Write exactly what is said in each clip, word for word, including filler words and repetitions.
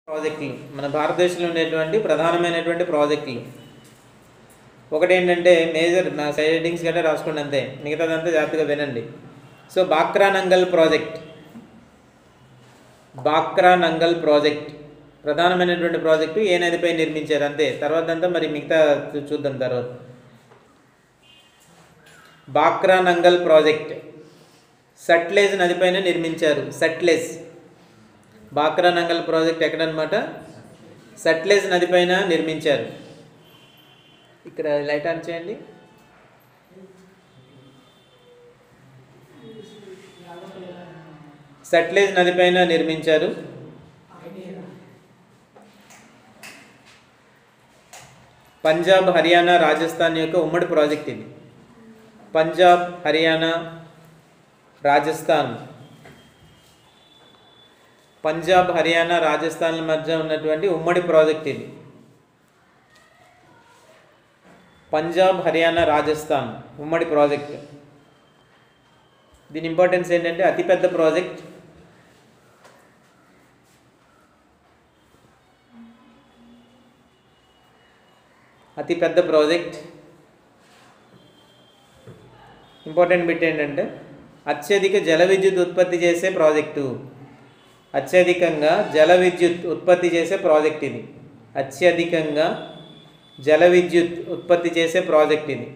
ప్రాజెక్టులు మన భారతదేశంలో ఉండేటువంటి ప్రధానమైనటువంటి ప్రాజెక్టులు ఒకటి ఏంటంటే మేజర్ నా సైడ్ హెడ్డింగ్స్ గట్రా రాసుకోండి అంతే, మిగతాదంతా జాగ్రత్తగా వినండి. So Bhakra Nangal project, Bhakra Nangal project ప్రధానమైనటువంటి ప్రాజెక్టు ఏ నదిపై నిర్మించారు అంతే, తర్వాత అంతా మరి మిగతా చూద్దాం తర్వాత. బాక్రా నంగల్ ప్రాజెక్ట్ సట్లెజ్ నదిపైన నిర్మించారు. సట్లెజ్ బాక్రా నంగల్ ప్రాజెక్ట్ ఎక్కడనమాట, సట్లెజ్ నదిపైన నిర్మించారు. ఇక్కడ లైట్ ఆన్ చేయండి. సట్లెజ్ నదిపైన నిర్మించారు. పంజాబ్, హర్యానా, రాజస్థాన్ యొక్క ఉమ్మడి ప్రాజెక్ట్ ఇది. పంజాబ్, హర్యానా, రాజస్థాన్, పంజాబ్, హర్యానా, రాజస్థాన్ల మధ్య ఉన్నటువంటి ఉమ్మడి ప్రాజెక్ట్ ఇది. పంజాబ్, హర్యానా, రాజస్థాన్ ఉమ్మడి ప్రాజెక్ట్. దీని ఇంపార్టెన్స్ ఏంటంటే అతిపెద్ద ప్రాజెక్ట్, అతిపెద్ద ప్రాజెక్ట్. ఇంపార్టెంట్ బిట్ ఏంటంటే అత్యధిక జల విద్యుత్ ఉత్పత్తి చేసే ప్రాజెక్టు. అత్యధికంగా జల విద్యుత్ ఉత్పత్తి చేసే ప్రాజెక్ట్ ఇది. అత్యధికంగా జల విద్యుత్ ఉత్పత్తి చేసే ప్రాజెక్ట్ ఇది.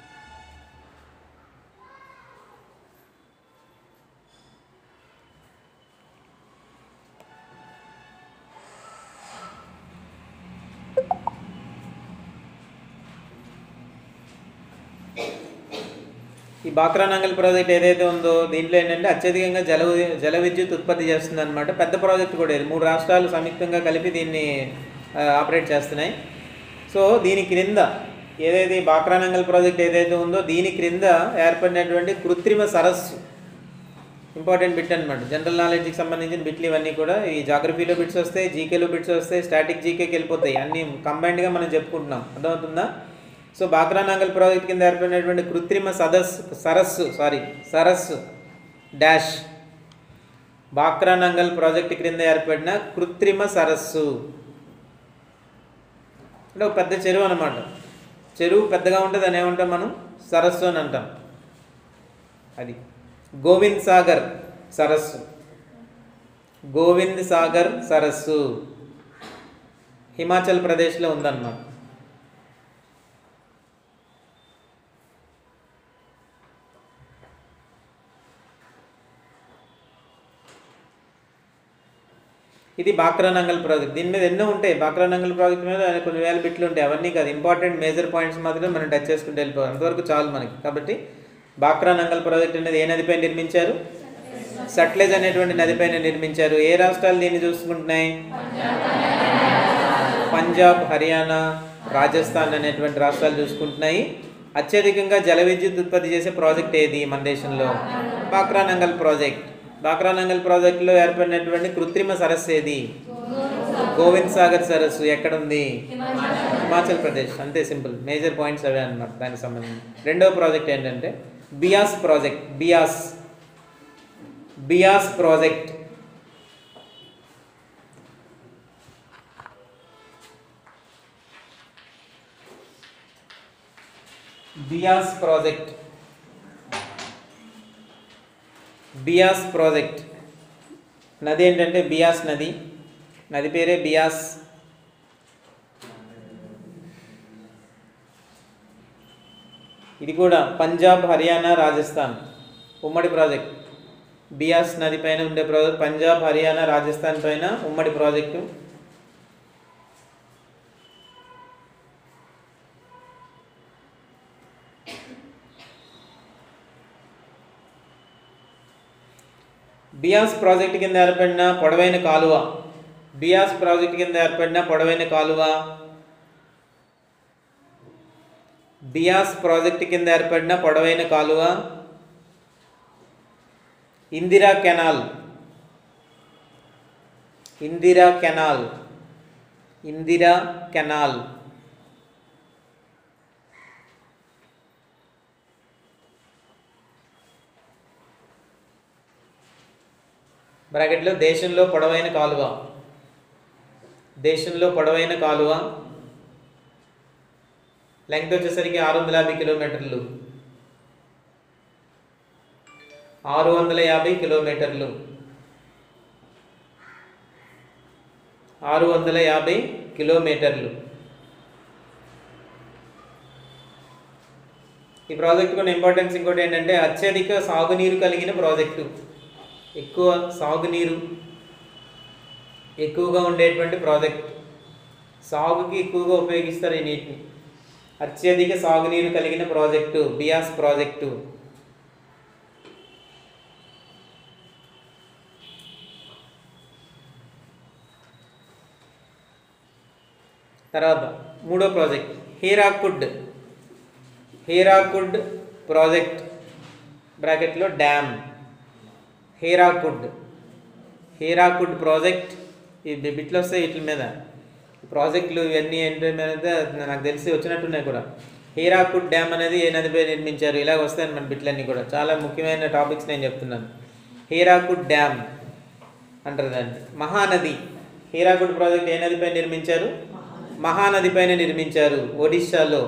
ఈ బాక్రా నంగల్ ప్రాజెక్ట్ ఏదైతే ఉందో దీంట్లో ఏంటంటే అత్యధికంగా జల జల విద్యుత్ ఉత్పత్తి చేస్తుంది అనమాట. పెద్ద ప్రాజెక్ట్ కూడా ఇది. మూడు రాష్ట్రాలు సంయుక్తంగా కలిపి దీన్ని ఆపరేట్ చేస్తున్నాయి. సో దీని క్రింద ఏదైతే బాక్రా నంగల్ ప్రాజెక్ట్ ఏదైతే ఉందో దీని క్రింద ఏర్పడినటువంటి కృత్రిమ సరస్సు ఇంపార్టెంట్ బిట్ అనమాట. జనరల్ నాలెడ్జ్కి సంబంధించిన బిట్లు ఇవన్నీ కూడా ఈ జాగ్రఫీలో బిట్స్ వస్తాయి, జీకేలో బిట్స్ వస్తాయి, స్టాటిక్ జీకేకి వెళ్ళిపోతాయి. అన్నీ కంబైన్డ్గా మనం చెప్పుకుంటున్నాం, అర్థమవుతుందా? సో బాక్రా నంగల్ ప్రాజెక్ట్ కింద ఏర్పడినటువంటి కృత్రిమ సదస్సు సరస్సు సారీ సరస్సు డాష్ బాక్రా నంగల్ ప్రాజెక్ట్ క్రింద ఏర్పడిన కృత్రిమ సరస్సు అంటే ఒక పెద్ద చెరువు అనమాట. చెరువు పెద్దగా ఉంటుంది అని ఏమంటాం మనం, సరస్సు అని అంటాం. అది గోవింద్ సాగర్ సరస్సు. గోవింద్ సాగర్ సరస్సు హిమాచల్ ప్రదేశ్లో ఉందన్నమాట. ఇది బాక్రా నంగల్ ప్రాజెక్ట్. దీని మీద ఎన్నో ఉంటాయి. బాక్రా నంగల్ ప్రాజెక్ట్ మీద కొన్ని వేల బిట్లు ఉంటాయి. అవన్నీ కాదు, ఇంపార్టెంట్ మేజర్ పాయింట్స్ మాత్రమే మనం టచ్ చేసుకుంటూ వెళ్ళిపోవాలి. అంతవరకు చాలు మనకి. కాబట్టి బాక్రా నంగల్ ప్రాజెక్ట్ అనేది ఏ నదిపై నిర్మించారు, సట్లెజ్ అనేటువంటి నదిపైన నిర్మించారు. ఏ రాష్ట్రాలు దీన్ని చూసుకుంటున్నాయి, పంజాబ్, హర్యానా, రాజస్థాన్ అనేటువంటి రాష్ట్రాలు చూసుకుంటున్నాయి. అత్యధికంగా జల విద్యుత్ ఉత్పత్తి చేసే ప్రాజెక్ట్ ఏది మన దేశంలో, బాక్రా నంగల్ ప్రాజెక్ట్. బాక్రా నంగల్ ప్రాజెక్టులో ఏర్పడినటువంటి కృత్రిమ సరస్సు ఏది, గోవింద్ సాగర్ సరస్సు. ఎక్కడుంది, హిమాచల్ ప్రదేశ్. అంతే, సింపుల్. మేజర్ పాయింట్స్ అవే అన్నమాట దానికి సంబంధించి. రెండవ ప్రాజెక్ట్ ఏంటంటే Beas project. Beas Beas project Beas project Beas project నది ఏంటంటే బియాస్ నది. నది పేరే బియాస్. ఇది కూడా పంజాబ్, హర్యానా, రాజస్థాన్ ఉమ్మడి ప్రాజెక్ట్. బియాస్ నది పైన ఉండే ప్రాజెక్ట్ పంజాబ్, హర్యానా, రాజస్థాన్ పైన ఉమ్మడి ప్రాజెక్టు. బియాస్ ప్రాజెక్ట్ కింద ఏర్పడిన పొడవైన కాలువ. బియాస్ ప్రాజెక్ట్ కింద ఏర్పడిన పొడవైన కాలువ బియాస్ ప్రాజెక్ట్ కింద ఏర్పడిన పొడవైన కాలువ Indira canal. Indira canal Indira canal బ్రాకెట్లో దేశంలో పొడవైన కాలువ. దేశంలో పొడవైన కాలువ, లెంగ్త్ వచ్చేసరికి ఆరు వందల యాభై కిలోమీటర్లు ఆరు వందల యాభై కిలోమీటర్లు ఆరు వందల యాభై కిలోమీటర్లు ఈ ప్రాజెక్ట్ కొన్ని ఇంపార్టెన్స్ ఇంకోటి ఏంటంటే అత్యధిక సాగునీరు కలిగిన ప్రాజెక్టు. ఎక్కువ సాగునీరు ఎక్కువగా ఉండేటువంటి ప్రాజెక్ట్, సాగుకి ఎక్కువగా ఉపయోగిస్తారు ఈ నీటిని. అత్యధిక సాగునీరు కలిగిన ప్రాజెక్టు బియాస్ ప్రాజెక్టు. తర్వాత మూడో ప్రాజెక్ట్ హీరాకుడ్. హీరాకుడ్ ప్రాజెక్ట్ బ్రాకెట్లో డ్యామ్. హీరాకుడ్ హీరాకుడ్ ప్రాజెక్ట్. ఈ బిట్లు వస్తాయి వీటి మీద, ప్రాజెక్టులు ఇవన్నీ ఏంటి మీద నాకు తెలిసి వచ్చినట్టున్నాయి కూడా. హీరాకుడ్ డ్యామ్ అనేది ఏ నదిపై నిర్మించారు, ఇలాగ వస్తాయి మన బిట్లన్నీ కూడా. చాలా ముఖ్యమైన టాపిక్స్ నేను చెప్తున్నాను. హీరాకుడ్ డ్యామ్ అంటారు దాన్ని. మహానది. హీరాకుడ్ ప్రాజెక్ట్ ఏ నదిపై నిర్మించారు? మహానది పైన నిర్మించారు, ఒడిశాలో.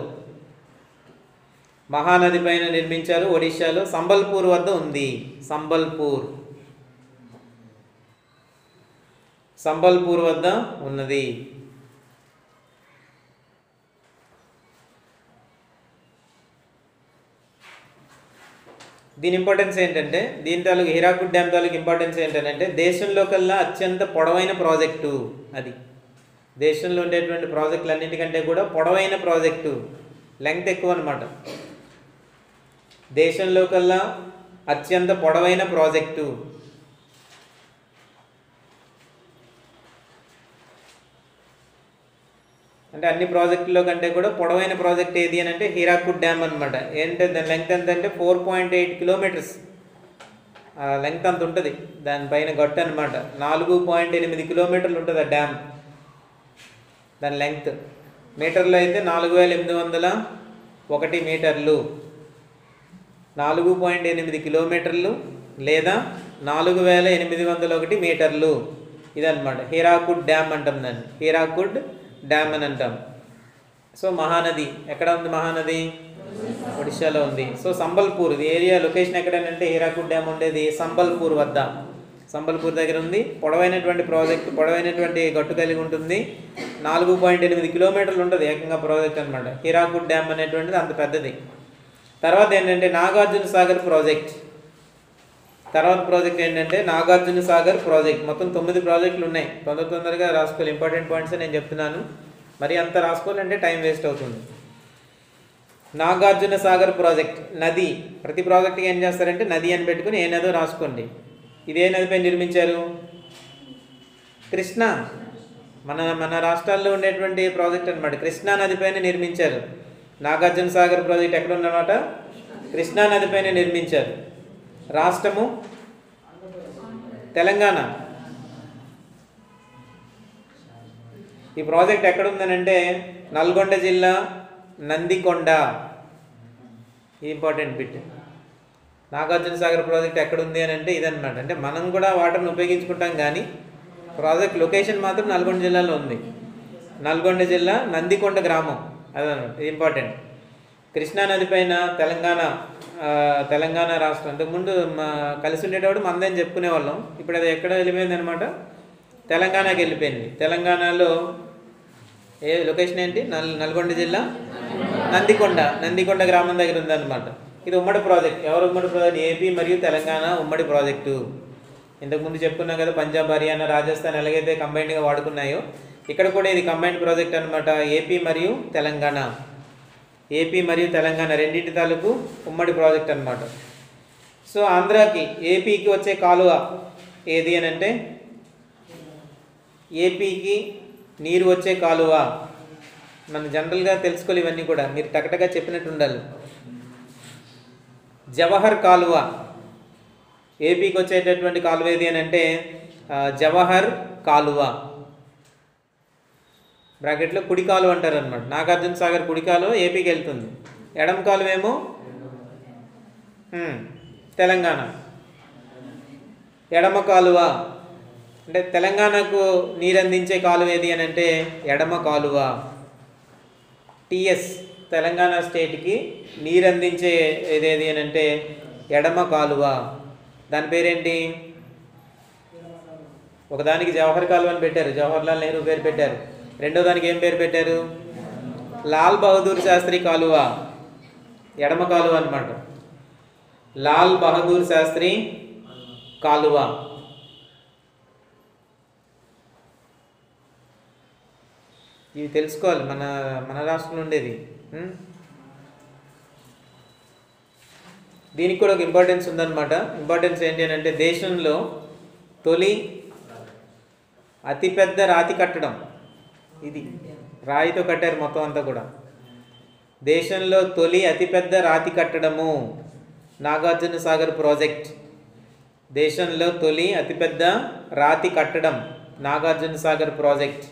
మహానది పైన నిర్మించారు, ఒడిశాలో. సంబల్పూర్ వద్ద ఉంది. సంబల్పూర్ సంబల్పూర్ వద్ద ఉన్నది. దీని ఇంపార్టెన్స్ ఏంటంటే, దీని తాలూకు హీరాకుడ్ డ్యామ్ తాలూకు ఇంపార్టెన్స్ ఏంటంటే దేశంలో కల్లా అత్యంత పొడవైన ప్రాజెక్టు అది. దేశంలో ఉండేటువంటి ప్రాజెక్టులు అన్నింటికంటే కూడా పొడవైన ప్రాజెక్టు, లెంగ్త్ ఎక్కువ అనమాట. దేశంలో కల్లా అత్యంత పొడవైన ప్రాజెక్టు. అంటే అన్ని ప్రాజెక్టుల్లో కంటే కూడా పొడవైన ప్రాజెక్ట్ ఏది అని అంటే హీరాకుడ్ డ్యామ్ అనమాట. ఏంటంటే దాని లెంగ్త్ ఎంత అంటే four point eight kilometres length అంత ఉంటుంది. దానిపైన గట్టు అనమాట. నాలుగు పాయింట్ ఎనిమిది కిలోమీటర్లు ఉంటుంది ఆ డ్యామ్. దాని లెంగ్త్ మీటర్లో అయితే నాలుగు వేల ఎనిమిది వందల ఒకటి మీటర్లు, నాలుగు పాయింట్ ఎనిమిది కిలోమీటర్లు లేదా నాలుగు వేల ఎనిమిది వందల ఒకటి మీటర్లు. ఇదన్నమాట హీరాకుడ్ డ్యామ్ అంటాం దాన్ని. హీరాకుడ్ డ్యామ్ అని అంటాం. సో మహానది ఎక్కడ ఉంది? మహానది ఒడిశాలో ఉంది. సో సంబల్పూర్ ఇది ఏరియా లొకేషన్ ఎక్కడనంటే హీరాకుడ్ డ్యామ్ ఉండేది సంబల్పూర్ వద్ద. సంబల్పూర్ దగ్గర ఉంది. పొడవైనటువంటి ప్రాజెక్ట్, పొడవైనటువంటి గట్టు కలిగి ఉంటుంది. నాలుగు పాయింట్ ఎనిమిది కిలోమీటర్లు ఉంటుంది ఏకంగా ప్రాజెక్ట్ అనమాట. హీరాకుడ్ డ్యామ్ అనేటువంటిది అంత పెద్దది. తర్వాత ఏంటంటే నాగార్జున సాగర్ ప్రాజెక్ట్. తర్వాత ప్రాజెక్ట్ ఏంటంటే నాగార్జున సాగర్ ప్రాజెక్ట్. మొత్తం తొమ్మిది ప్రాజెక్టులు ఉన్నాయి. తొందర తొందరగా రాసుకోవాలి. ఇంపార్టెంట్ పాయింట్స్ నేను చెప్తున్నాను. మరి అంత రాసుకోవాలంటే టైం వేస్ట్ అవుతుంది. నాగార్జున సాగర్ ప్రాజెక్ట్ నది. ప్రతి ప్రాజెక్ట్కి ఏం చేస్తారంటే నది అని పెట్టుకుని ఏ నదో రాసుకోండి. ఇదే నదిపై నిర్మించారు? కృష్ణా. మన మన రాష్ట్రాల్లో ఉండేటువంటి ప్రాజెక్ట్ అనమాట. కృష్ణా నదిపైన నిర్మించారు. నాగార్జున సాగర్ ప్రాజెక్ట్ ఎక్కడ ఉన్నమాట? కృష్ణా నదిపైన నిర్మించారు. రాష్ట్రము తెలంగాణ. ఈ ప్రాజెక్ట్ ఎక్కడ ఉందనంటే నల్గొండ జిల్లా Nandikonda. Important bit. Nagarjuna Sagar project ఎక్కడ ఉంది అని అంటే ఇదన్నమాట. అంటే మనం కూడా వాటర్ని ఉపయోగించుకుంటాం కానీ ప్రాజెక్ట్ లొకేషన్ మాత్రం నల్గొండ జిల్లాలో ఉంది. నల్గొండ జిల్లా నందికొండ గ్రామం అదనమాట. ఇది ఇంపార్టెంట్. కృష్ణా నది పైన తెలంగాణ తెలంగాణ రాష్ట్రం అంతకుముందు మా కలిసి ఉండేటప్పుడు మందని చెప్పుకునేవాళ్ళం. ఇప్పుడు అది ఎక్కడ వెళ్ళిపోయింది అనమాట? తెలంగాణకి వెళ్ళిపోయింది. తెలంగాణలో ఏ లొకేషన్ ఏంటి? నల్ నల్గొండ జిల్లా నందికొండ. నందికొండ గ్రామం దగ్గర ఉందన్నమాట. ఇది ఉమ్మడి ప్రాజెక్ట్. ఎవరు ఉమ్మడి ప్రాజెక్ట్? ఏపీ మరియు తెలంగాణ ఉమ్మడి ప్రాజెక్టు. ఇంతకుముందు చెప్పుకున్నాం కదా, పంజాబ్, హర్యానా, రాజస్థాన్ ఎలాగైతే కంబైన్డ్గా వాడుకున్నాయో ఇక్కడ కూడా ఇది కంబైన్డ్ ప్రాజెక్ట్ అనమాట. ఏపీ మరియు తెలంగాణ. ఏపీ మరియు తెలంగాణ రెండింటి తాలూకు ఉమ్మడి ప్రాజెక్ట్ అనమాట. సో ఆంధ్రాకి ఏపీకి వచ్చే కాలువ ఏది అని అంటే ఏపీకి నీరు వచ్చే కాలువ మనం జనరల్గా తెలుసుకోవాలి. ఇవన్నీ కూడా మీరు టకటగా చెప్పినట్టు ఉండాలి. జవహర్ కాలువ. ఏపీకి వచ్చేటటువంటి కాలువ ఏది అని అంటే జవహర్ కాలువ. బ్రాకెట్లో కుడి కాలువ అంటారు అనమాట. నాగార్జున సాగర్ కుడి కాలువ ఏపీకి వెళ్తుంది. ఎడమ కాలువ ఏమో తెలంగాణ. ఎడమ కాలువ అంటే తెలంగాణకు నీరు అందించే కాలువ ఏది అని అంటే ఎడమ కాలువ. టిఎస్ తెలంగాణ స్టేట్కి నీరు అందించే ఏదేది అని అంటే ఎడమ కాలువ. దాని పేరేంటి? ఒకదానికి జవహర్ కాలువ అని పెట్టారు, జవహర్లాల్ నెహ్రూ పేరు పెట్టారు. రెండో దానికి ఏం పేరు పెట్టారు? లాల్ బహదూర్ శాస్త్రి కాలువ, ఎడమ కాలువ అన్నమాట. లాల్ బహదూర్ శాస్త్రి కాలువ. ఇవి తెలుసుకోవాలి, మన మన రాష్ట్రంలో ఉండేది. దీనికి కూడా ఒక ఇంపార్టెన్స్ ఉందన్నమాట. ఇంపార్టెన్స్ ఏంటి అని అంటే దేశంలో తొలి అతిపెద్ద రాతి కట్టడం ఇది. రాయితో కట్టారు మొత్తం అంతా కూడా. దేశంలో తొలి అతిపెద్ద రాతి కట్టడము నాగార్జున సాగర్ ప్రాజెక్ట్. దేశంలో తొలి అతిపెద్ద రాతి కట్టడం నాగార్జున సాగర్ ప్రాజెక్ట్.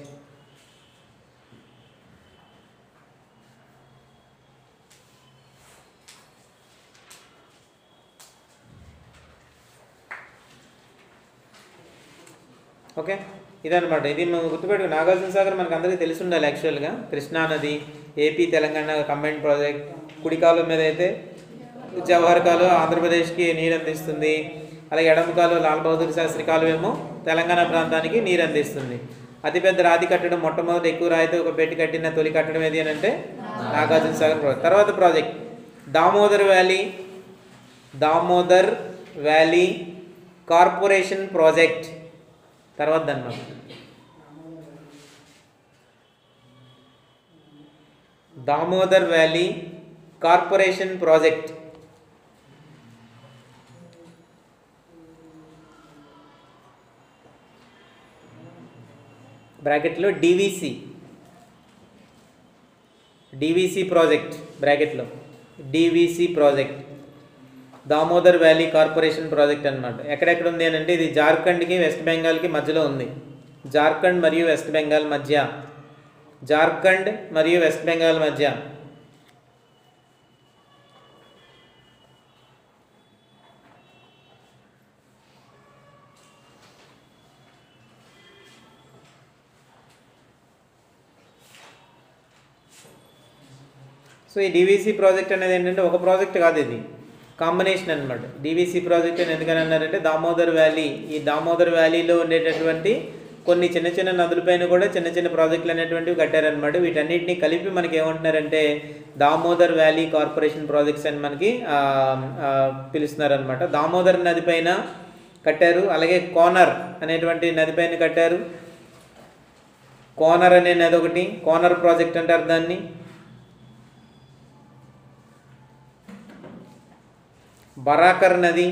ఓకే, ఇదనమాట. ఇది మనం గుర్తుపెట్టు. నాగార్జున సాగర్ మనకు అందరికీ తెలిసి ఉండాలి యాక్చువల్గా. కృష్ణా నది, ఏపీ తెలంగాణ కంబైన్డ్ ప్రాజెక్ట్. కుడి కాలువ మీద అయితే జవహర్ కాలువ ఆంధ్రప్రదేశ్కి నీరు అందిస్తుంది. అలాగే ఎడమ కాలువ లాల్ బహదూర్ శాస్త్రి కాలువ ఏమో తెలంగాణ ప్రాంతానికి నీరు అందిస్తుంది. అతిపెద్ద రాతి కట్టడం, మొట్టమొదటి ఎక్కువ రాయితో ఒక పెట్టి కట్టిన తొలి కట్టడం ఏది అని అంటే నాగార్జున సాగర్ ప్రాజెక్ట్. తర్వాత project Damodar valley, Damodar valley corporation project. తర్వాత అన్నమాట దామోదర్ వ్యాలీ కార్పొరేషన్ ప్రాజెక్ట్. బ్రాకెట్లో డివిసి, డివిసి ప్రాజెక్ట్ బ్రాకెట్లో DVC project, Damodar valley corporation project అన్నమాట. ఎక్కడెక్కడ ఉంది అని అంటే ఇది జార్ఖండ్కి వెస్ట్ బెంగాల్కి మధ్యలో ఉంది. జార్ఖండ్ మరియు వెస్ట్ బెంగాల్ మధ్య, జార్ఖండ్ మరియు వెస్ట్ బెంగాల్ మధ్య. సో ఈ డివిసి ప్రాజెక్ట్ అనేది ఏంటంటే ఒక ప్రాజెక్ట్ కాదు, ఇది కాంబినేషన్ అనమాట. డివిసి ప్రాజెక్ట్ అని ఎందుకని అన్నారంటే దామోదర్ వ్యాలీ, ఈ దామోదర్ వ్యాలీలో ఉండేటటువంటి కొన్ని చిన్న చిన్న నదులపైన కూడా చిన్న చిన్న ప్రాజెక్టులు అనేటువంటివి కట్టారనమాట. వీటన్నిటిని కలిపి మనకి ఏమంటున్నారంటే దామోదర్ వ్యాలీ కార్పొరేషన్ ప్రాజెక్ట్స్ అని మనకి పిలుస్తున్నారనమాట. దామోదర్ నది పైన కట్టారు, అలాగే కోనర్ అనేటువంటి నది పైన కట్టారు. కోనర్ అనే నది ఒకటి, కోనర్ ప్రాజెక్ట్ అంటారు దాన్ని. బరాకర్ నది,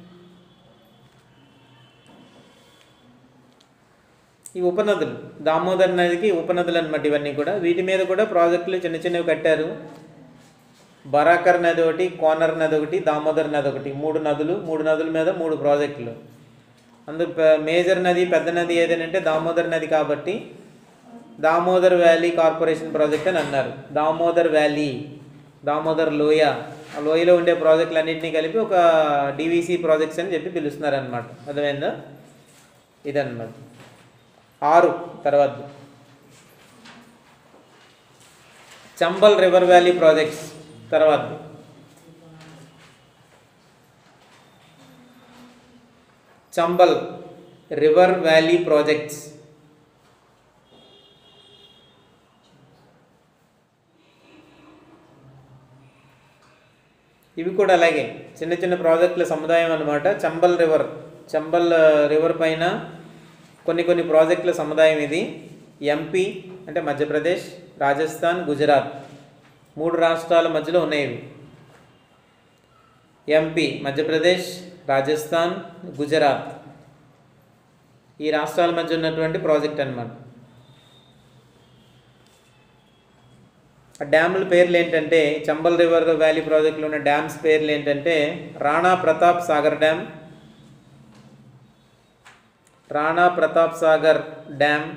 ఈ ఉపనదులు దామోదర్ నదికి ఉపనదులు అనమాట ఇవన్నీ కూడా. వీటి మీద కూడా ప్రాజెక్టులు చిన్న చిన్నవి కట్టారు. బరాకర్ నది ఒకటి, కోనర్ నది ఒకటి, దామోదర్ నది ఒకటి. మూడు నదులు, మూడు నదుల మీద మూడు ప్రాజెక్టులు. అందు మేజర్ నది, పెద్ద నది ఏదనంటే దామోదర్ నది కాబట్టి దామోదర్ వ్యాలీ కార్పొరేషన్ ప్రాజెక్ట్ అని అన్నారు. దామోదర్ వ్యాలీ, దామోదర్ లోయ, ఆ లోయలో ఉండే ప్రాజెక్టులు అన్నింటినీ కలిపి ఒక డివిసి ప్రాజెక్ట్స్ అని చెప్పి పిలుస్తున్నారు అనమాట. అర్థమైందా? ఇదన్నమాట. ఆరు తర్వాత చంబల్ రివర్ వ్యాలీ ప్రాజెక్ట్స్. తర్వాత చంబల్ రివర్ వ్యాలీ ప్రాజెక్ట్స్. ఇవి కూడా అలాగే చిన్న చిన్న ప్రాజెక్టుల సముదాయం అనమాట. చంబల్ రివర్, చంబల్ రివర్ పైన కొన్ని కొన్ని ప్రాజెక్టుల సముదాయం ఇది. ఎంపీ అంటే మధ్యప్రదేశ్, రాజస్థాన్, గుజరాత్ మూడు రాష్ట్రాల మధ్యలో ఉన్నాయి ఇవి. ఎంపీ మధ్యప్రదేశ్, రాజస్థాన్, గుజరాత్ ఈ రాష్ట్రాల మధ్య ఉన్నటువంటి ప్రాజెక్ట్ అన్నమాట. ఆ డ్యాముల పేర్లు ఏంటంటే చంబల్ రివర్ వ్యాలీ ప్రాజెక్టులో ఉన్న డ్యామ్స్ పేర్లు ఏంటంటే రాణా ప్రతాప్ సాగర్ డ్యామ్, రాణా ప్రతాప్ సాగర్ డ్యామ్,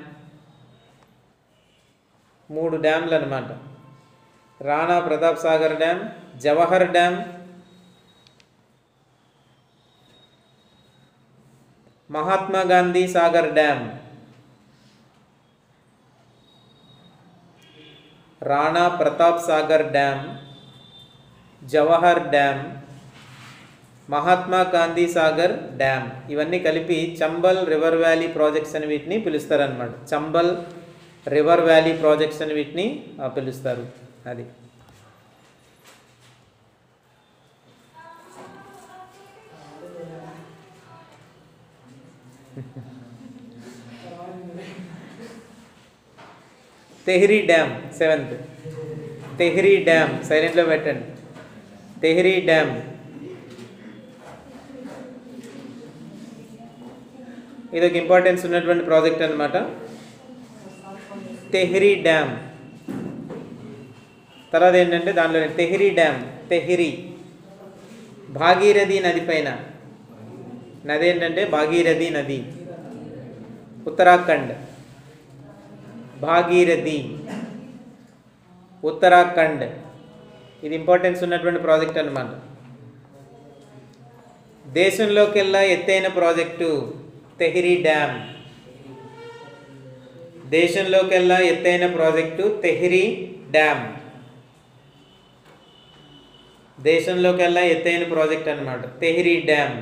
మూడు డ్యామ్లు అన్నమాట. Rana Pratap Sagar dam, Jawahar dam, Mahatma Gandhi Sagar dam, Rana Pratap Sagar dam, Jawahar dam, Mahatma Gandhi Sagar dam, ఇవన్నీ కలిపి చంబల్ రివర్ వ్యాలీ ప్రాజెక్ట్స్ అని వీటిని పిలుస్తారనమాట. చంబల్ రివర్ వ్యాలీ ప్రాజెక్ట్స్ అని వీటిని పిలుస్తారు. అది Tehri dam, seventh Tehri dam, సైలెంట్లో పెట్టండి. తెహ్రీ డ్యామ్ ఇది ఒక ఇంపార్టెన్స్ ఉన్నటువంటి ప్రాజెక్ట్ అనమాట. తెహ్రీ డ్యామ్ తర్వాత ఏంటంటే దానిలో తెహ్రీ డ్యామ్, తెహ్రీ భాగీరథి నది పైన, నది ఏంటంటే భాగీరథి నది, ఉత్తరాఖండ్. భాగీరథి ఉత్తరాఖండ్ ఇది ఇంపార్టెన్స్ ఉన్నటువంటి ప్రాజెక్ట్ అన్నమాట. దేశంలోకెల్లా ఎత్తైన ప్రాజెక్టు తెహ్రీ డ్యామ్, దేశంలోకెల్లా ఎత్తైన ప్రాజెక్టు తెహ్రీ డ్యామ్, దేశంలోకెల్లా ఎత్తైన ప్రాజెక్ట్ అన్నమాట తెహ్రీ డ్యామ్.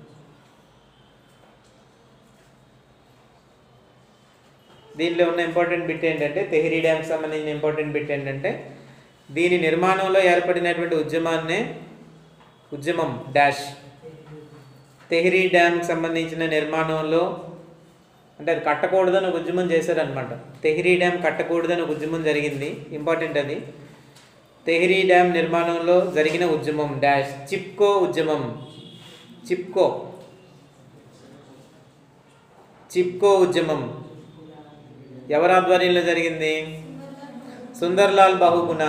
దీనిలో ఉన్న ఇంపార్టెంట్ బిట్ ఏంటంటే తెహ్రీ డ్యామ్కి సంబంధించిన ఇంపార్టెంట్ బిట్ ఏంటంటే దీని నిర్మాణంలో ఏర్పడినటువంటి ఉద్యమాన్నే ఉద్యమం డాష్. తెహ్రీ డ్యామ్కి సంబంధించిన నిర్మాణంలో అంటే అది కట్టకూడదని ఒక ఉద్యమం చేశారనమాట. తెహ్రీ డ్యామ్ కట్టకూడదని ఒక ఉద్యమం జరిగింది, ఇంపార్టెంట్ అది. తెహ్రీ డ్యామ్ నిర్మాణంలో జరిగిన ఉద్యమం డాష్ చిప్కో ఉద్యమం. చిప్కో చిప్కో ఉద్యమం ఎవరి ఆధ్వర్యంలో జరిగింది? సుందర్లాల్ బహుగుణ.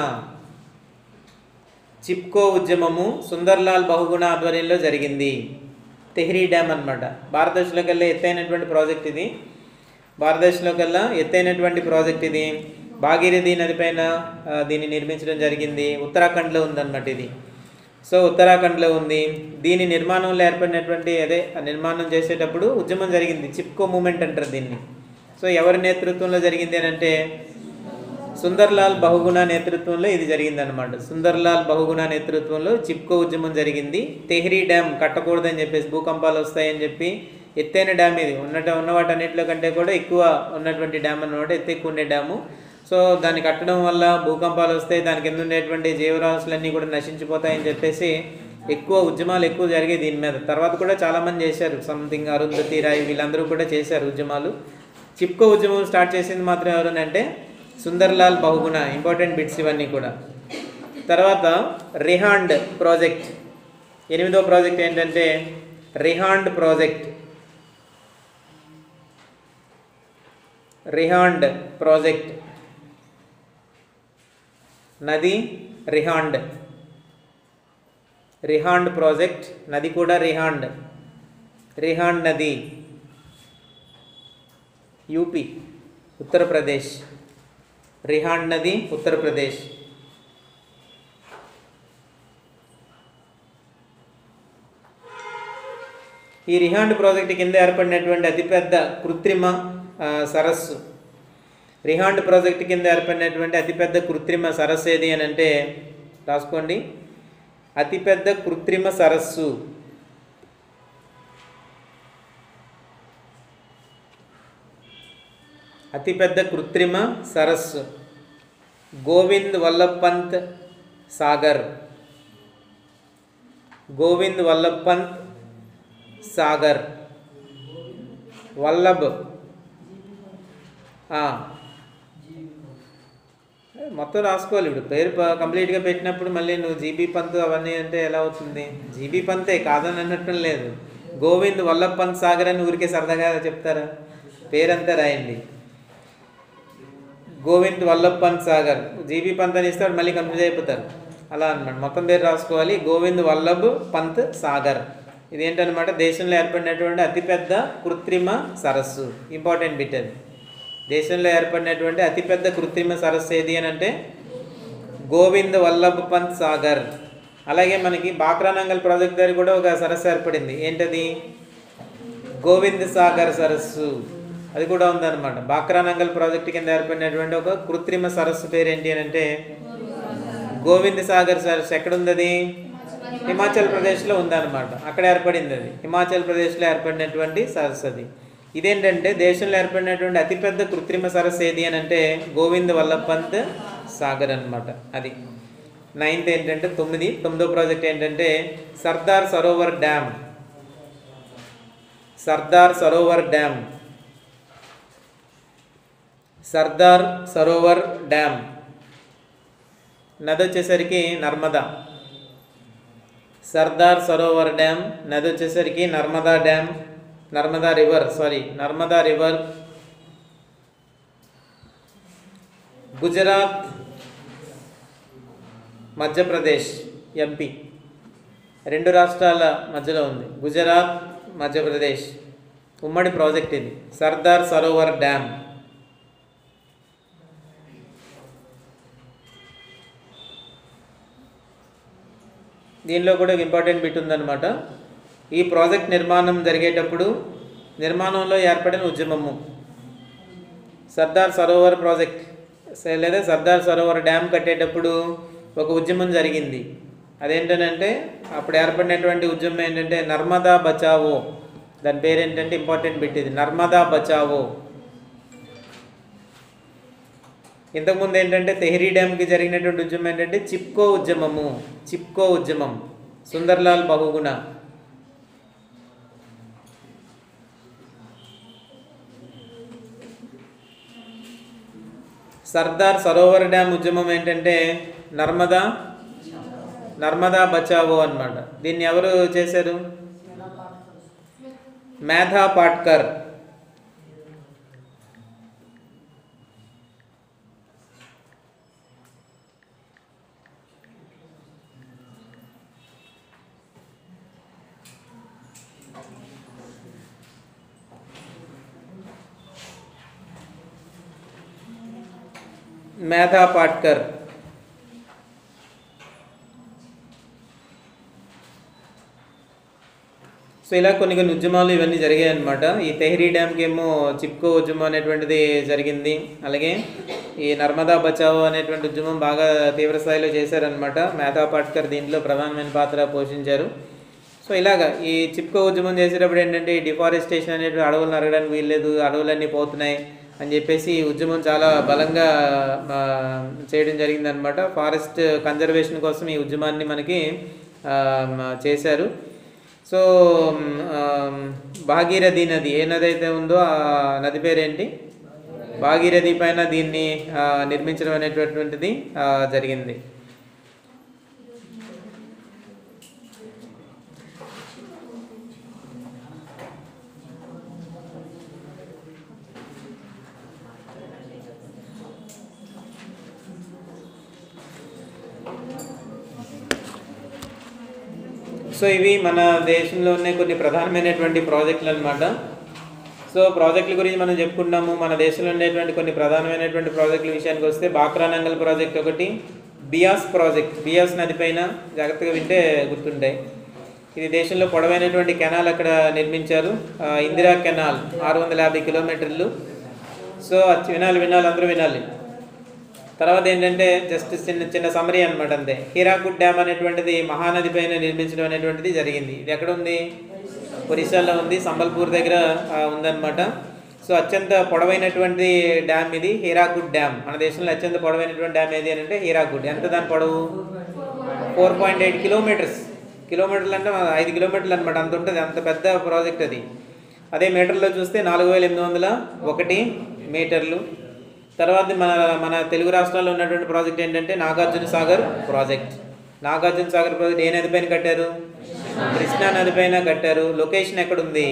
చిప్కో ఉద్యమము సుందర్లాల్ బహుగుణ ఆధ్వర్యంలో జరిగింది. తెహ్రీ డ్యామ్ అనమాట. భారతదేశంలో కల్లా ఎత్తైనటువంటి ప్రాజెక్ట్ ఇది. భారతదేశంలో కల్లా ఎత్తైనటువంటి ప్రాజెక్ట్ ఇది. భాగీరథి నది పైన దీన్ని నిర్మించడం జరిగింది. ఉత్తరాఖండ్లో ఉందన్నమాట ఇది. సో ఉత్తరాఖండ్లో ఉంది. దీని నిర్మాణంలో ఏర్పడినటువంటి అదే నిర్మాణం చేసేటప్పుడు ఉద్యమం జరిగింది. చిప్కో మూమెంట్ అంటారు దీన్ని. సో ఎవరి నేతృత్వంలో జరిగింది అని అంటే సుందర్లాల్ బహుగుణ నేతృత్వంలో ఇది జరిగిందనమాట. సుందర్లాల్ బహుగుణ నేతృత్వంలో చిప్కో ఉద్యమం జరిగింది. తెహ్రీ డ్యామ్ కట్టకూడదని చెప్పేసి, భూకంపాలు వస్తాయని చెప్పి ఎత్తైన డ్యామ్ ఇది ఉన్నట ఉన్న వాటన్నిటిలో కంటే కూడా ఎక్కువ ఉన్నటువంటి డ్యామ్ అన్నమాట, ఎత్తు ఎక్కువ ఉండే డ్యాము. సో దాన్ని కట్టడం వల్ల భూకంపాలు వస్తాయి, దాని కింద ఉండేటువంటి జీవరాశులన్నీ కూడా నశించిపోతాయని చెప్పేసి ఎక్కువ ఉద్యమాలు ఎక్కువ జరిగాయి దీని మీద. తర్వాత కూడా చాలామంది చేశారు, సంథింగ్ అరుంధతి రాయ్ వీళ్ళందరూ కూడా చేశారు ఉద్యమాలు. చిప్కో ఉద్యమం స్టార్ట్ చేసింది మాత్రం ఎవరనంటే సుందర్లాల్ బహుగుణ. ఇంపార్టెంట్ బిట్స్ ఇవన్నీ కూడా. తర్వాత రిహాండ్ ప్రాజెక్ట్, ఎనిమిదో ప్రాజెక్ట్ ఏంటంటే రిహాండ్ ప్రాజెక్ట్. రిహాండ్ ప్రాజెక్ట్ నది రిహాండ్. రిహాండ్ ప్రాజెక్ట్ నది కూడా రిహాండ్. రిహాండ్ నది యూపీ, ఉత్తరప్రదేశ్. రిహాండ్ నది ఉత్తరప్రదేశ్. ఈ రిహాండ్ ప్రాజెక్టు కింద ఏర్పడినటువంటి అతిపెద్ద కృత్రిమ సరస్సు, రిహాండ్ ప్రాజెక్టు కింద ఏర్పడినటువంటి అతిపెద్ద కృత్రిమ సరస్సు ఏది అని అంటే రాసుకోండి. అతిపెద్ద కృత్రిమ సరస్సు అతిపెద్ద కృత్రిమ సరస్సు గోవింద్ వల్లభ్ పంత్ సాగర్. గోవింద్ వల్లభ్ పంత్ సాగర్. వల్లభ్ మొత్తం రాసుకోవాలి. ఇప్పుడు పేరు కంప్లీట్గా పెట్టినప్పుడు మళ్ళీ నువ్వు జీబీ పంత్ అవన్నీ అంటే ఎలా అవుతుంది? జీబీ పంతే కాదని అన్నట్టు లేదు. గోవింద్ వల్లభ్ పంత్ సాగర్ అని ఊరికే సరదాగా చెప్తారా? పేరంతా రాయండి. గోవింద్ వల్లభ్ పంత్ సాగర్. జీబీ పంత్ అని ఇస్తాడు, మళ్ళీ కన్ఫ్యూజ్ అయిపోతారు. అలా అనమాట. మొత్తం పేరు రాసుకోవాలి. గోవింద్ వల్లభ్ పంత్ సాగర్. ఇదేంటనమాట దేశంలో ఏర్పడినటువంటి అతిపెద్ద కృత్రిమ సరస్సు. ఇంపార్టెంట్ బిట్ అది. దేశంలో ఏర్పడినటువంటి అతిపెద్ద కృత్రిమ సరస్సు ఏది అని అంటే గోవింద్ వల్లభ్ పంత్ సాగర్. అలాగే మనకి బాక్రానంగల్ ప్రాజెక్ట్ దగ్గర కూడా ఒక సరస్సు ఏర్పడింది. ఏంటది? గోవింద్ సాగర్ సరస్సు అది కూడా ఉందన్నమాట. బాక్రానంగల్ ప్రాజెక్ట్ కింద ఏర్పడినటువంటి ఒక కృత్రిమ సరస్సు పేరు ఏంటి అని అంటే గోవింద్ సాగర్ సరస్సు. ఎక్కడ ఉంది అది? హిమాచల్ ప్రదేశ్లో ఉందన్నమాట. అక్కడ ఏర్పడింది అది. హిమాచల్ ప్రదేశ్లో ఏర్పడినటువంటి సరస్సు అది. ఇదేంటంటే దేశంలో ఏర్పడినటువంటి అతిపెద్ద కృత్రిమ సరస్సు ఏది అని అంటే గోవింద్ వల్లభ్ పంత్ సాగర్ అనమాట. అది నైన్త్ ఏంటంటే తొమ్మిది తొమ్మిదో ప్రాజెక్ట్ ఏంటంటే Sardar Sarovar dam. Sardar Sarovar dam Sardar Sarovar dam నది వచ్చేసరికి నర్మదా. సర్దార్ సరోవర్ డ్యామ్ నది వచ్చేసరికి Narmada dam Narmada river sorry Narmada river Gujarat Madhya Pradesh MP రెండు రాష్ట్రాల మధ్యలో ఉంది. గుజరాత్ మధ్యప్రదేశ్ ఉమ్మడి ప్రాజెక్ట్ ఇది సర్దార్ సరోవర్ డ్యామ్. దీనిలో కూడా ఇంపార్టెంట్ బిట్ ఉందన్నమాట. ఈ ప్రాజెక్ట్ నిర్మాణం జరిగేటప్పుడు నిర్మాణంలో ఏర్పడిన ఉద్యమము సర్దార్ సరోవర్ ప్రాజెక్ట్ లేదా సర్దార్ సరోవర్ డ్యామ్ కట్టేటప్పుడు ఒక ఉద్యమం జరిగింది. అదేంటంటే అప్పుడు ఏర్పడినటువంటి ఉద్యమం ఏంటంటే నర్మదా బచావో. దాని పేరు ఏంటంటే ఇంపార్టెంట్ బిట్ ఇది నర్మదా బచావో. ఇంతకుముందు ఏంటంటే తెహ్రీ డ్యామ్కి జరిగినటువంటి ఉద్యమం ఏంటంటే చిప్కో ఉద్యమము. చిప్కో ఉద్యమం సుందర్లాల్ బహుగుణ. సర్దార్ సరోవర్ డ్యామ్ ఉద్యమం ఏంటంటే నర్మదా నర్మదా బచావో అన్నమాట. దీన్ని ఎవరు చేశారు? మేధా పాట్కర్. మేధా పాట్కర్ సో ఇలా కొన్ని కొన్ని ఉద్యమాలు ఇవన్నీ జరిగాయి అన్నమాట. ఈ తెహ్రీ డ్యామ్కి ఏమో చిప్కో ఉద్యమం అనేటువంటిది జరిగింది. అలాగే ఈ నర్మదా బచావో అనేటువంటి ఉద్యమం బాగా తీవ్ర స్థాయిలో చేశారనమాట. మేధా పాట్కర్ దీంట్లో ప్రధానమైన పాత్ర పోషించారు. సో ఇలాగా ఈ చిప్కో ఉద్యమం చేసేటప్పుడు ఏంటంటే ఈ డిఫారెస్టేషన్ అనేటువంటి అడవులు నరగడానికి వీల్లేదు, అడవులన్నీ పోతున్నాయి అని చెప్పేసి ఈ ఉద్యమం చాలా బలంగా చేయడం జరిగిందనమాట. ఫారెస్ట్ కన్జర్వేషన్ కోసం ఈ ఉద్యమాన్ని మనకి చేశారు. సో భాగీరథి నది ఏ నది అయితే ఉందో ఆ నది పేరేంటి? భాగీరథి పైన దీన్ని నిర్మించడం అనేటటువంటిది జరిగింది. సో ఇవి మన దేశంలో ఉన్న కొన్ని ప్రధానమైనటువంటి ప్రాజెక్టులు అనమాట. సో ప్రాజెక్టుల గురించి మనం చెప్పుకున్నాము. మన దేశంలో ఉండేటువంటి కొన్ని ప్రధానమైనటువంటి ప్రాజెక్టుల విషయానికి వస్తే బాక్రానంగల్ ప్రాజెక్ట్ ఒకటి, బియాస్ ప్రాజెక్ట్ బియాస్ నది పైన జాగ్రత్తగా వింటే గుర్తుంటాయి. ఇది దేశంలో పొడవైనటువంటి కెనాల్ అక్కడ నిర్మించారు. ఇందిరా కెనాల్ ఆరు వందల యాభై కిలోమీటర్లు. సో వినాలి వినాలి అందరూ వినాలి. తర్వాత ఏంటంటే జస్ట్ చిన్న చిన్న సమరీ అనమాట అంతే. హీరాకుడ్ డ్యామ్ అనేటువంటిది మహానది పైన నిర్మించడం అనేటువంటిది జరిగింది. ఇది ఎక్కడ ఉంది? ఒరిస్సాలో ఉంది, సంబల్పూర్ దగ్గర ఉందన్నమాట. సో అత్యంత పొడవైనటువంటి డ్యామ్ ఇది హీరాకుడ్ డ్యామ్. మన దేశంలో అత్యంత పొడవైనటువంటి డ్యామ్ ఏది అని అంటే హీరాకుడ్. ఎంత దాని పొడవు? ఫోర్ పాయింట్ ఎయిట్ కిలోమీటర్స్ కిలోమీటర్లు అంటే ఐదు కిలోమీటర్లు అనమాట. అంత ఉంటుంది, అంత పెద్ద ప్రాజెక్ట్ అది. అదే మీటర్లో చూస్తే నాలుగు వేల ఎనిమిది వందల ఒకటి మీటర్లు. తర్వాత మన మన తెలుగు రాష్ట్రాల్లో ఉన్నటువంటి ప్రాజెక్ట్ ఏంటంటే నాగార్జున సాగర్ ప్రాజెక్ట్. నాగార్జున సాగర్ ప్రాజెక్ట్ ఏ నది పైన కట్టారు? కృష్ణా నది పైన కట్టారు. లొకేషన్ ఎక్కడుంది?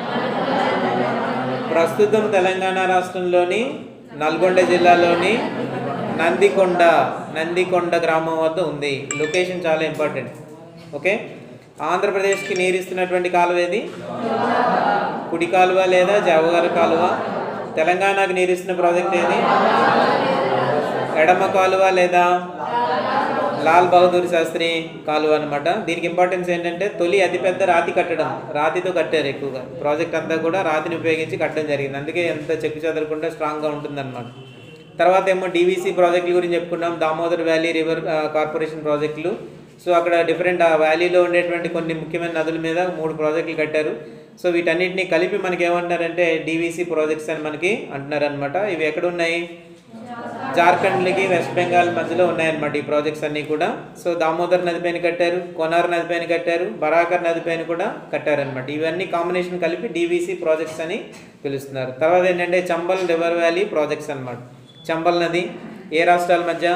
ప్రస్తుతం తెలంగాణ రాష్ట్రంలోని నల్గొండ జిల్లాలోని నందికొండ నందికొండ గ్రామం వద్ద ఉంది. లొకేషన్ చాలా ఇంపార్టెంట్. ఓకే. ఆంధ్రప్రదేశ్కి నీరు ఇస్తున్నటువంటి కాలువ ఏది? కుడి కాలువ లేదా జావగారు కాలువ. తెలంగాణకు నీరు ఇస్తున్న ప్రాజెక్ట్ ఏది? ఎడమ కాలువ లేదా లాల్ బహదూర్ శాస్త్రి కాలువ అనమాట. దీనికి ఇంపార్టెన్స్ ఏంటంటే తొలి అతిపెద్ద రాతి కట్టడం, రాతితో కట్టారు ఎక్కువగా. ప్రాజెక్ట్ అంతా కూడా రాతిని ఉపయోగించి కట్టడం జరిగింది, అందుకే ఎంత చెక్కు చెదరకుండా స్ట్రాంగ్గా ఉంటుందన్నమాట. తర్వాత ఏమో డీవీసీ ప్రాజెక్టుల గురించి చెప్పుకున్నాం, దామోదర్ వ్యాలీ రివర్ కార్పొరేషన్ ప్రాజెక్టులు. సో అక్కడ డిఫరెంట్ ఆ వ్యాలీలో ఉండేటువంటి కొన్ని ముఖ్యమైన నదుల మీద మూడు ప్రాజెక్టులు కట్టారు. సో వీటన్నిటిని కలిపి మనకి ఏమంటున్నారంటే డీవీసీ ప్రాజెక్ట్స్ అని మనకి అంటున్నారనమాట. ఇవి ఎక్కడ ఉన్నాయి? జార్ఖండ్కి వెస్ట్ బెంగాల్ మధ్యలో ఉన్నాయన్నమాట ఈ ప్రాజెక్ట్స్ అన్నీ కూడా. సో దామోదర్ నది పైన కట్టారు, కొనార్ నది పైన కట్టారు, బరాకర్ నది పైన కూడా కట్టారనమాట. ఇవన్నీ కాంబినేషన్ కలిపి డీవీసీ ప్రాజెక్ట్స్ అని పిలుస్తున్నారు. తర్వాత ఏంటంటే చంబల్ రివర్ వ్యాలీ ప్రాజెక్ట్స్ అనమాట. చంబల్ నది ఏ రాష్ట్రాల మధ్య?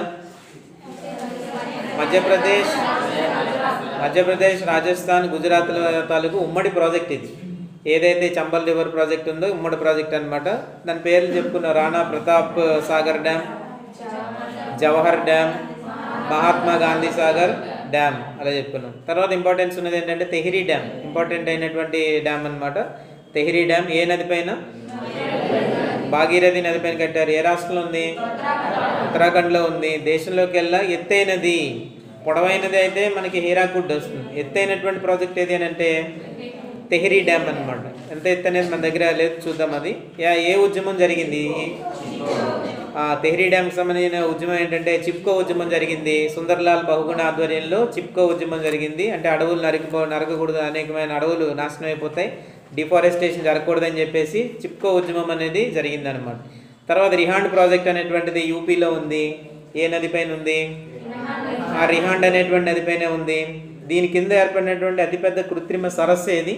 మధ్యప్రదేశ్ మధ్యప్రదేశ్ రాజస్థాన్, గుజరాత్ తాలూకు ఉమ్మడి ప్రాజెక్ట్ ఇది. ఏదైతే చంబల్ రివర్ ప్రాజెక్ట్ ఉందో ఉమ్మడి ప్రాజెక్ట్ అనమాట. దాని పేర్లు చెప్పుకున్నాం, Rana Pratap Sagar dam, Jawahar dam, Mahatma Gandhi Sagar dam అలా చెప్పుకున్నాం. తర్వాత ఇంపార్టెన్స్ ఉన్నది ఏంటంటే తెహ్రీ డ్యామ్, ఇంపార్టెంట్ అయినటువంటి డ్యామ్ అనమాట. తెహ్రీ డ్యామ్ ఏ నది పైన? భాగీరథి నది పైన కట్టారు. ఏ రాష్ట్రంలో ఉంది? ఉత్తరాఖండ్లో ఉంది. దేశంలోకి వెళ్ళా ఎత్తైనది, పొడవైనది అయితే మనకి హీరాకుడ్ వస్తుంది. ఎత్తైనటువంటి ప్రాజెక్ట్ ఏది అని అంటే తెహ్రీ డ్యామ్ అనమాట. ఎంత ఎత్తు అనేది మన దగ్గర లేదు, చూద్దాం అది. యా ఏ ఉద్యమం జరిగింది? తెహ్రీ డ్యామ్కి సంబంధించిన ఉద్యమం ఏంటంటే చిప్కో ఉద్యమం జరిగింది. సుందర్లాల్ బహుగుణ ఆధ్వర్యంలో చిప్కో ఉద్యమం జరిగింది. అంటే అడవులు నరకపో నరకకూడదు, అనేకమైన అడవులు నాశనం అయిపోతాయి, డిఫారెస్టేషన్ జరగకూడదని చెప్పేసి చిప్కో ఉద్యమం అనేది జరిగిందనమాట. తర్వాత రిహాండ్ ప్రాజెక్ట్ అనేటువంటిది యూపీలో ఉంది. ఏ నది పైన ఉంది? ఆ రిహాండ్ అనేటువంటి నది పైన ఉంది. దీని కింద ఏర్పడినటువంటి అతిపెద్ద కృత్రిమ సరస్సు ఏది?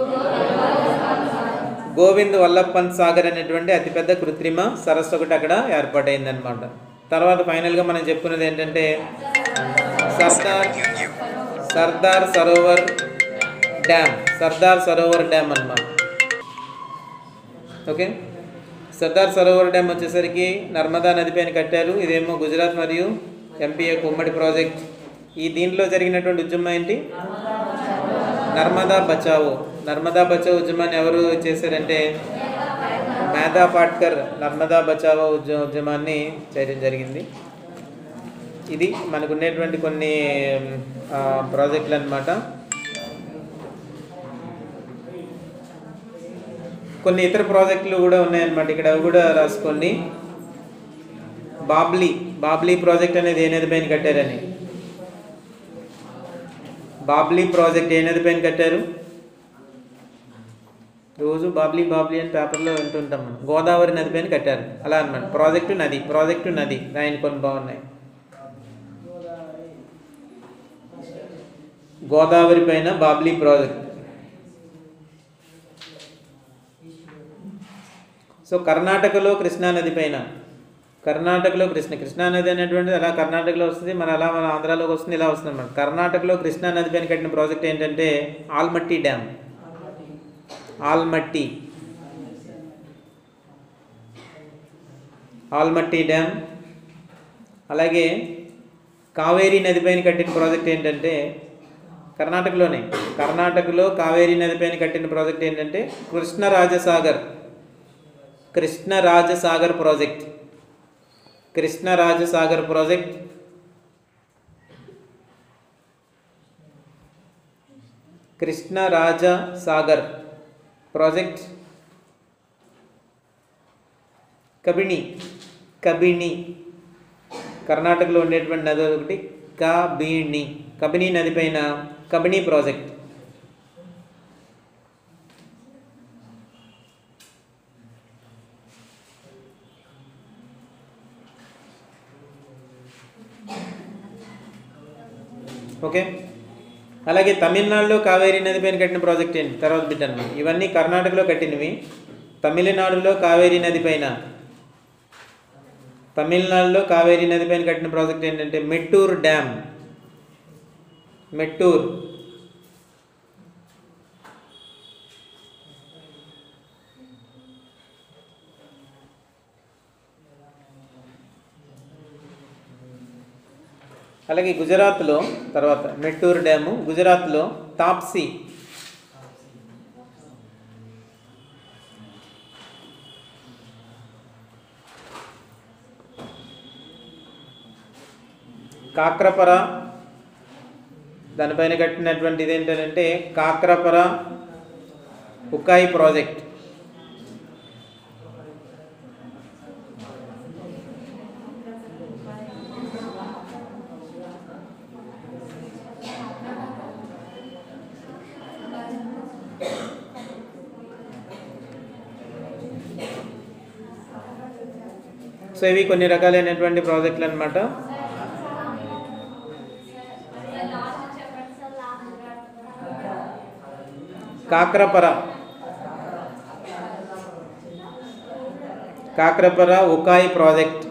గోవింద్ వల్లభ్ పంత్ సాగర్ అనేటువంటి అతిపెద్ద కృత్రిమ సరస్సు ఒకటి అక్కడ ఏర్పాటైందనమాట. తర్వాత ఫైనల్గా మనం చెప్పుకున్నది ఏంటంటే సర్దార్ సర్దార్ సరోవర్ డ్యామ్, సర్దార్ సరోవర్ డ్యామ్ అన్నమాట. ఓకే, సర్దార్ సరోవర్ డ్యామ్ వచ్చేసరికి నర్మదా నది పైన కట్టారు. ఇదేమో గుజరాత్ మరియు ఎంపీ యొక్క ఉమ్మడి ప్రాజెక్ట్. ఈ దీంట్లో జరిగినటువంటి ఉద్యమం ఏంటి? నర్మదా బచావో. నర్మదా బచావో ఉద్యమాన్ని ఎవరు చేశారంటే మేధా పాట్కర్ నర్మదా బచావో ఉద్య ఉద్యమాన్ని చేయడం జరిగింది. ఇది మనకు ఉండేటువంటి కొన్ని ప్రాజెక్టులు అన్నమాట. కొన్ని ఇతర ప్రాజెక్టులు కూడా ఉన్నాయన్నమాట ఇక్కడ, అవి కూడా రాసుకోండి. బాబ్లీ బాబ్లీ ప్రాజెక్ట్ అనేది ఏ నది పైన కట్టారని? బాబ్లీ ప్రాజెక్ట్ ఏ నది పైన కట్టారు? రోజు బాబ్లీ బాబ్లీ అని పేపర్లో వింటుంటాం మనం. గోదావరి నది పైన కట్టారు అలా అన్నమాట. ప్రాజెక్టు నది, ప్రాజెక్టు నది, ఆయన కొన్ని బాగున్నాయి. గోదావరి పైన బాబ్లీ ప్రాజెక్ట్. సో కర్ణాటకలో కృష్ణా నది పైన, కర్ణాటకలో కృష్ణ కృష్ణా నది అనేటువంటిది అలా కర్ణాటకలో వస్తుంది, మన అలా మన ఆంధ్రాలోకి వస్తుంది, ఇలా వస్తుంది అన్నమాట. కర్ణాటకలో కృష్ణా నది పైన కట్టిన ప్రాజెక్ట్ ఏంటంటే ఆల్మట్టి డ్యామ్. ఆల్మట్టి ఆల్మట్టి డ్యామ్. అలాగే కావేరీ నది పైన కట్టిన ప్రాజెక్ట్ ఏంటంటే కర్ణాటకలోనే, కర్ణాటకలో కావేరీ నది పైన కట్టిన ప్రాజెక్ట్ ఏంటంటే Krishnarajasagar Krishnarajasagar project. Krishnarajasagar project. Krishnarajasagar project. Kabini Kabini కర్ణాటకలో ఉండేటువంటి నది ఒకటి కబిని. కబిని నది పైన కబిని ప్రాజెక్ట్. ఓకే, అలాగే తమిళనాడులో కావేరీ నది పైన కట్టిన ప్రాజెక్ట్ ఏంటి? తర్వాత బిడ్డను. ఇవన్నీ కర్ణాటకలో కట్టినవి. తమిళనాడులో కావేరీ నది పైన తమిళనాడులో కావేరీ నది పైన కట్టిన ప్రాజెక్ట్ ఏంటంటే మెట్టూర్ డ్యామ్. మెట్టూర్. అలాగే గుజరాత్లో తర్వాత మెట్టూర్ డ్యాము, గుజరాత్లో తాప్సీ. కాక్రపర దానిపైన కట్టినటువంటి ఇదేంటంటే కాక్రపర ఉకాయి ప్రాజెక్ట్. సో ఇవి కొన్ని రకాలైనటువంటి ప్రాజెక్టులు అన్నమాట. కాక్రపర కాక్రపర ఉకాయి ప్రాజెక్ట్